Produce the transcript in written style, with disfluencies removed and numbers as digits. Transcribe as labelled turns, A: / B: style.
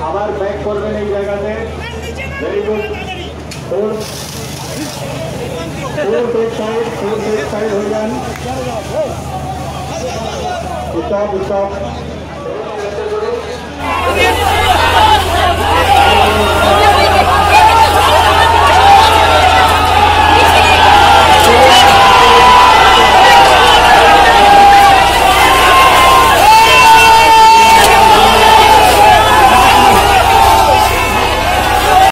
A: আবার ব্যাক করবেন এই জায়গাতে। Very good. ফোর টেক সাইড হয়ে যান। স্টপ।